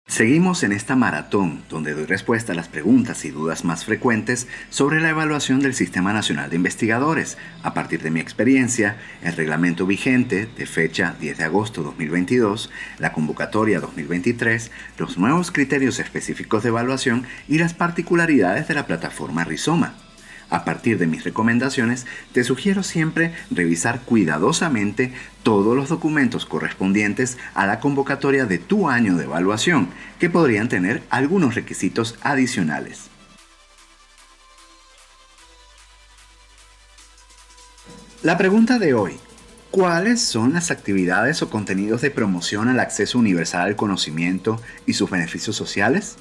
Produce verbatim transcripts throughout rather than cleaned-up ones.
Seguimos en esta maratón donde doy respuesta a las preguntas y dudas más frecuentes sobre la evaluación del Sistema Nacional de Investigadores, a partir de mi experiencia, el reglamento vigente de fecha diez de agosto de dos mil veintidós, la convocatoria dos mil veintitrés, los nuevos criterios específicos de evaluación y las particularidades de la plataforma Rizoma. A partir de mis recomendaciones, te sugiero siempre revisar cuidadosamente todos los documentos correspondientes a la convocatoria de tu año de evaluación, que podrían tener algunos requisitos adicionales. La pregunta de hoy: ¿cuáles son las actividades o contenidos de promoción al acceso universal al conocimiento y sus beneficios sociales?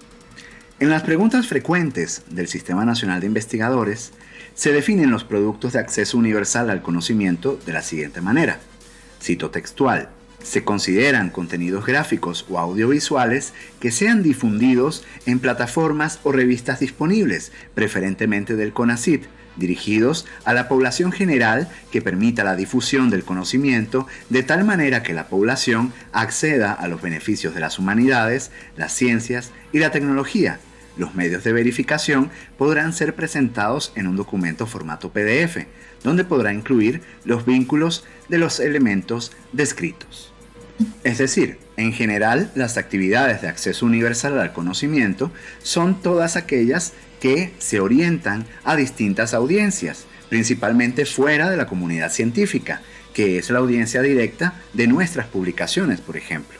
En las preguntas frecuentes del Sistema Nacional de Investigadores, se definen los productos de acceso universal al conocimiento de la siguiente manera. Cito textual: se consideran contenidos gráficos o audiovisuales que sean difundidos en plataformas o revistas disponibles, preferentemente del CONACYT, dirigidos a la población general, que permita la difusión del conocimiento de tal manera que la población acceda a los beneficios de las humanidades, las ciencias y la tecnología. Los medios de verificación podrán ser presentados en un documento formato P D F, donde podrá incluir los vínculos de los elementos descritos. Es decir, en general, las actividades de acceso universal al conocimiento son todas aquellas que se orientan a distintas audiencias, principalmente fuera de la comunidad científica, que es la audiencia directa de nuestras publicaciones, por ejemplo.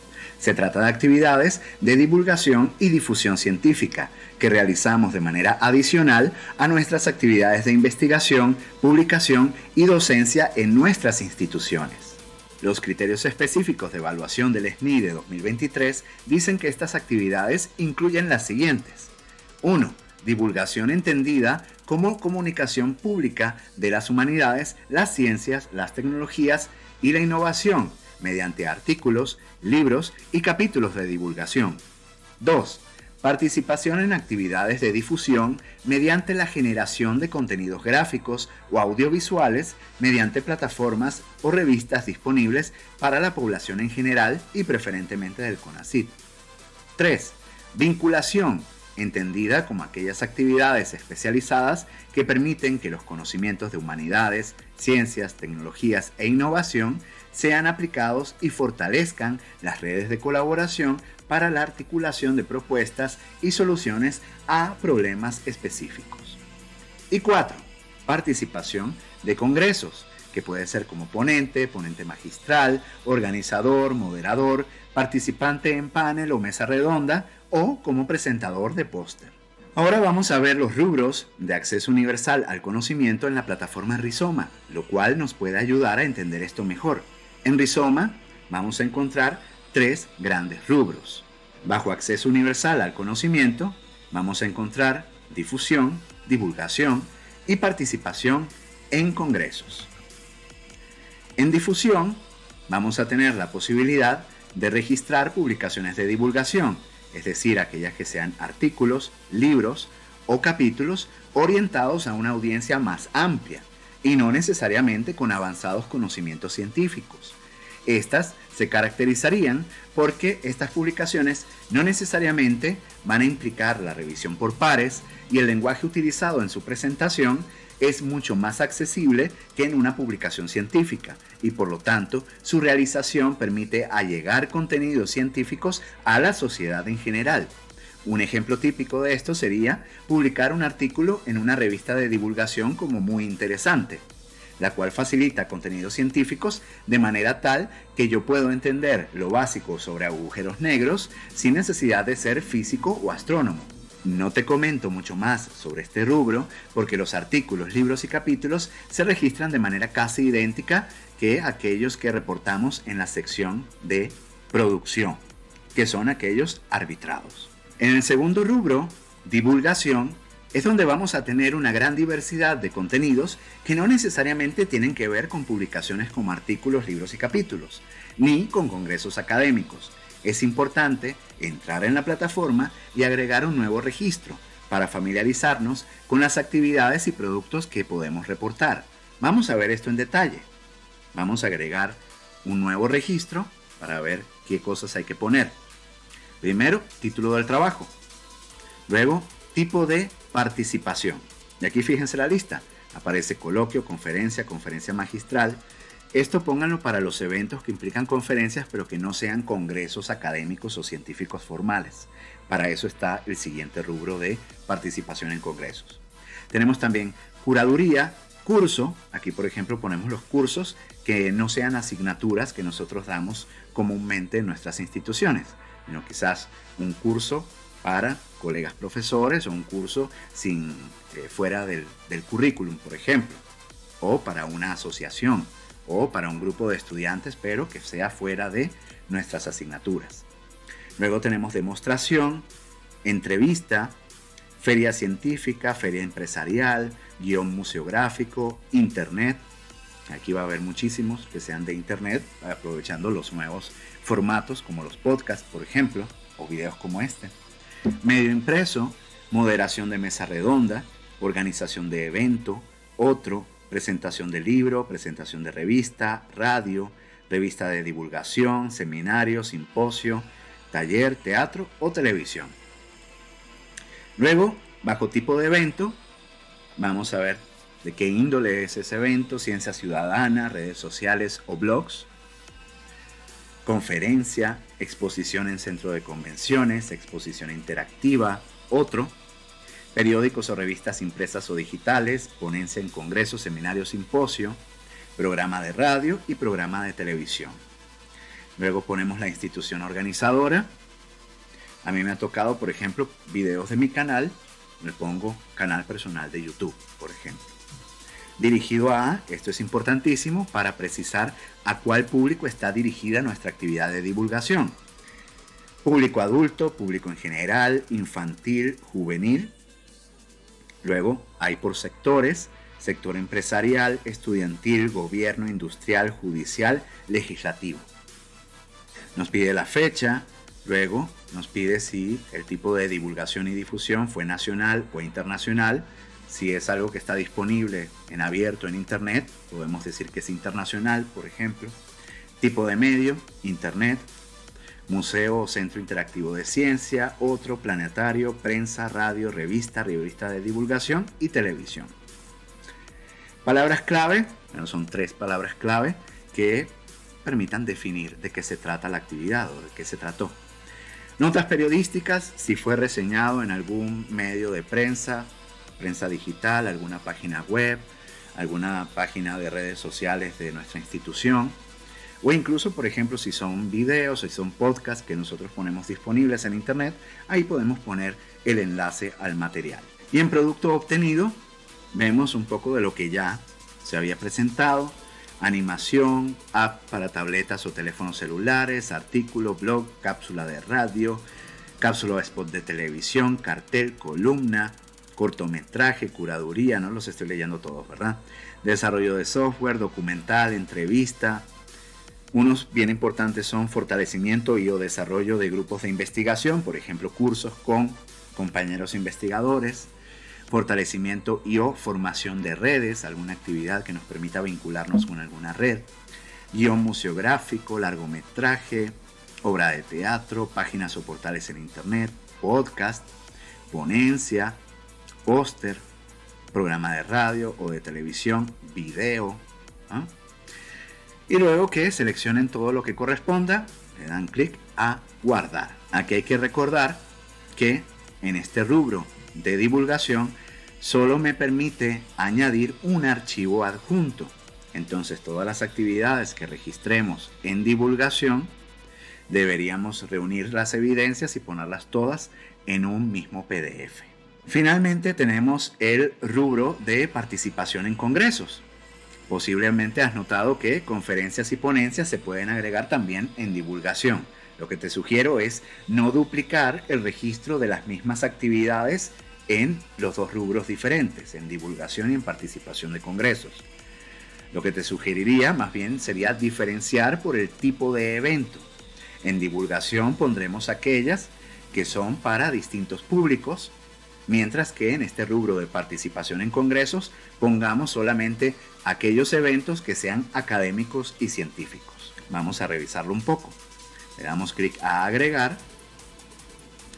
Se trata de actividades de divulgación y difusión científica que realizamos de manera adicional a nuestras actividades de investigación, publicación y docencia en nuestras instituciones. Los criterios específicos de evaluación del S N I de dos mil veintitrés dicen que estas actividades incluyen las siguientes. uno. Divulgación entendida como comunicación pública de las humanidades, las ciencias, las tecnologías y la innovación, mediante artículos, libros y capítulos de divulgación. dos. Participación en actividades de difusión mediante la generación de contenidos gráficos o audiovisuales mediante plataformas o revistas disponibles para la población en general y preferentemente del CONACYT. tres. Vinculación, entendida como aquellas actividades especializadas que permiten que los conocimientos de humanidades, ciencias, tecnologías e innovación sean aplicados y fortalezcan las redes de colaboración para la articulación de propuestas y soluciones a problemas específicos. Y cuatro. Participación de congresos, que puede ser como ponente, ponente magistral, organizador, moderador, participante en panel o mesa redonda o como presentador de póster. Ahora vamos a ver los rubros de acceso universal al conocimiento en la plataforma Rizoma, lo cual nos puede ayudar a entender esto mejor. En Rizoma vamos a encontrar tres grandes rubros. Bajo acceso universal al conocimiento vamos a encontrar difusión, divulgación y participación en congresos. En difusión vamos a tener la posibilidad de registrar publicaciones de divulgación, es decir, aquellas que sean artículos, libros o capítulos orientados a una audiencia más amplia y no necesariamente con avanzados conocimientos científicos. Estas se caracterizarían porque estas publicaciones no necesariamente van a implicar la revisión por pares y el lenguaje utilizado en su presentación es mucho más accesible que en una publicación científica y por lo tanto su realización permite allegar contenidos científicos a la sociedad en general. Un ejemplo típico de esto sería publicar un artículo en una revista de divulgación como Muy Interesante, la cual facilita contenidos científicos de manera tal que yo puedo entender lo básico sobre agujeros negros sin necesidad de ser físico o astrónomo. No te comento mucho más sobre este rubro porque los artículos, libros y capítulos se registran de manera casi idéntica que aquellos que reportamos en la sección de producción, que son aquellos arbitrados. En el segundo rubro, divulgación, es donde vamos a tener una gran diversidad de contenidos que no necesariamente tienen que ver con publicaciones como artículos, libros y capítulos, ni con congresos académicos. Es importante entrar en la plataforma y agregar un nuevo registro para familiarizarnos con las actividades y productos que podemos reportar. Vamos a ver esto en detalle. Vamos a agregar un nuevo registro para ver qué cosas hay que poner. Primero, título del trabajo. Luego, tipo de participación. Y aquí fíjense la lista. Aparece coloquio, conferencia, conferencia magistral. Esto pónganlo para los eventos que implican conferencias, pero que no sean congresos académicos o científicos formales. Para eso está el siguiente rubro de participación en congresos. Tenemos también curaduría, curso. Aquí, por ejemplo, ponemos los cursos que no sean asignaturas que nosotros damos comúnmente en nuestras instituciones, sino quizás un curso para colegas profesores o un curso sin, eh, fuera del, del currículum, por ejemplo, o para una asociación o para un grupo de estudiantes, pero que sea fuera de nuestras asignaturas. Luego tenemos demostración, entrevista, feria científica, feria empresarial, guión museográfico, internet. Aquí va a haber muchísimos que sean de internet, aprovechando los nuevos formatos como los podcasts, por ejemplo, o videos como este. Medio impreso, moderación de mesa redonda, organización de evento, otro, presentación de libro, presentación de revista, radio, revista de divulgación, seminario, simposio, taller, teatro o televisión. Luego, bajo tipo de evento, vamos a ver de qué índole es ese evento: ciencia ciudadana, redes sociales o blogs, conferencia, exposición en centro de convenciones, exposición interactiva, otro, periódicos o revistas impresas o digitales, ponencia en congreso, seminario, simposio, programa de radio y programa de televisión. Luego ponemos la institución organizadora. A mí me ha tocado, por ejemplo, videos de mi canal. Le pongo canal personal de YouTube, por ejemplo. Dirigido a, esto es importantísimo para precisar a cuál público está dirigida nuestra actividad de divulgación. Público adulto, público en general, infantil, juvenil. Luego hay por sectores: sector empresarial, estudiantil, gobierno, industrial, judicial, legislativo. Nos pide la fecha, luego nos pide si el tipo de divulgación y difusión fue nacional o internacional. Si es algo que está disponible en abierto en internet, podemos decir que es internacional, por ejemplo. Tipo de medio, internet. Museo o centro interactivo de ciencia, otro, planetario, prensa, radio, revista, revista de divulgación y televisión. Palabras clave, bueno, son tres palabras clave que permitan definir de qué se trata la actividad o de qué se trató. Notas periodísticas, si fue reseñado en algún medio de prensa, prensa digital, alguna página web, alguna página de redes sociales de nuestra institución. O incluso, por ejemplo, si son videos, si son podcasts que nosotros ponemos disponibles en internet, ahí podemos poner el enlace al material. Y en producto obtenido, vemos un poco de lo que ya se había presentado: animación, app para tabletas o teléfonos celulares, artículo, blog, cápsula de radio, cápsula o spot de televisión, cartel, columna, cortometraje, curaduría, no los estoy leyendo todos, ¿verdad? Desarrollo de software, documental, entrevista. Unos bien importantes son fortalecimiento y o desarrollo de grupos de investigación, por ejemplo, cursos con compañeros investigadores, fortalecimiento y o formación de redes, alguna actividad que nos permita vincularnos con alguna red, guión museográfico, largometraje, obra de teatro, páginas o portales en internet, podcast, ponencia, póster, programa de radio o de televisión, video, ¿eh? Y luego que seleccionen todo lo que corresponda, le dan clic a guardar. Aquí hay que recordar que en este rubro de divulgación solo me permite añadir un archivo adjunto. Entonces todas las actividades que registremos en divulgación deberíamos reunir las evidencias y ponerlas todas en un mismo P D F. Finalmente tenemos el rubro de participación en congresos. Posiblemente has notado que conferencias y ponencias se pueden agregar también en divulgación. Lo que te sugiero es no duplicar el registro de las mismas actividades en los dos rubros diferentes, en divulgación y en participación de congresos. Lo que te sugeriría más bien sería diferenciar por el tipo de evento. En divulgación pondremos aquellas que son para distintos públicos, mientras que en este rubro de participación en congresos pongamos solamente aquellos eventos que sean académicos y científicos. Vamos a revisarlo un poco. Le damos clic a agregar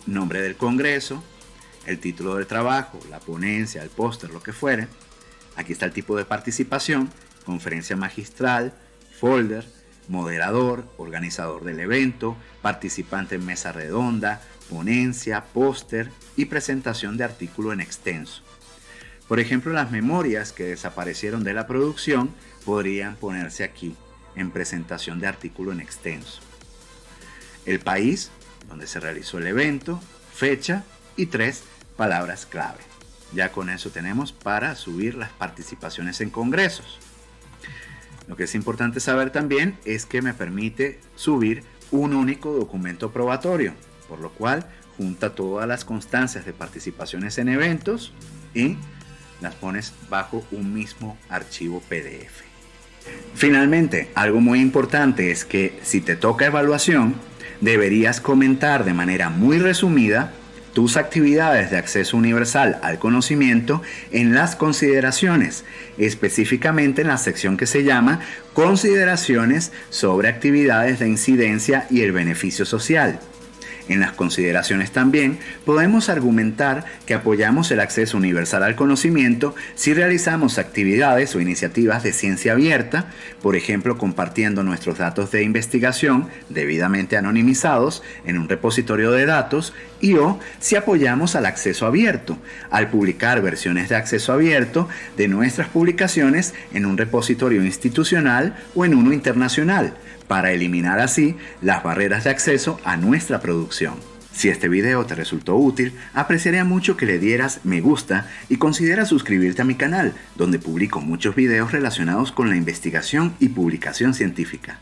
nombre del congreso, el título del trabajo, la ponencia, el póster, lo que fuere. Aquí está el tipo de participación, conferencia magistral, folder, moderador, organizador del evento, participante en mesa redonda, ponencia, póster y presentación de artículo en extenso. Por ejemplo, las memorias que desaparecieron de la producción podrían ponerse aquí en presentación de artículo en extenso. El país donde se realizó el evento, fecha y tres palabras clave. Ya con eso tenemos para subir las participaciones en congresos. Lo que es importante saber también es que me permite subir un único documento probatorio, por lo cual junta todas las constancias de participaciones en eventos y las pones bajo un mismo archivo P D F. Finalmente, algo muy importante es que si te toca evaluación, deberías comentar de manera muy resumida tus actividades de acceso universal al conocimiento en las consideraciones, específicamente en la sección que se llama Consideraciones sobre actividades de incidencia y el beneficio social. En las consideraciones también podemos argumentar que apoyamos el acceso universal al conocimiento si realizamos actividades o iniciativas de ciencia abierta, por ejemplo compartiendo nuestros datos de investigación debidamente anonimizados en un repositorio de datos, y o si apoyamos al acceso abierto, al publicar versiones de acceso abierto de nuestras publicaciones en un repositorio institucional o en uno internacional, para eliminar así las barreras de acceso a nuestra producción. Si este video te resultó útil, apreciaría mucho que le dieras me gusta y considera suscribirte a mi canal, donde publico muchos videos relacionados con la investigación y publicación científica.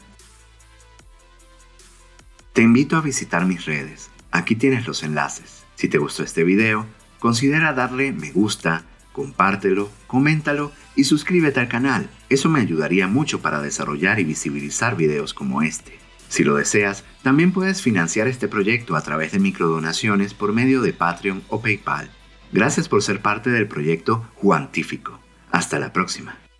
Te invito a visitar mis redes. Aquí tienes los enlaces. Si te gustó este video, considera darle me gusta, compártelo, coméntalo y suscríbete al canal. Eso me ayudaría mucho para desarrollar y visibilizar videos como este. Si lo deseas, también puedes financiar este proyecto a través de microdonaciones por medio de Patreon o PayPal. Gracias por ser parte del proyecto Juantífico. Hasta la próxima.